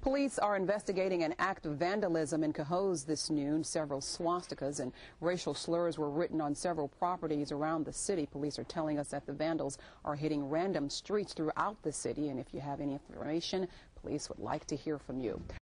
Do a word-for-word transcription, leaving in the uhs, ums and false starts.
Police are investigating an act of vandalism in Cohoes this noon. Several swastikas and racial slurs were written on several properties around the city. Police are telling us that the vandals are hitting random streets throughout the city, and if you have any information, police would like to hear from you.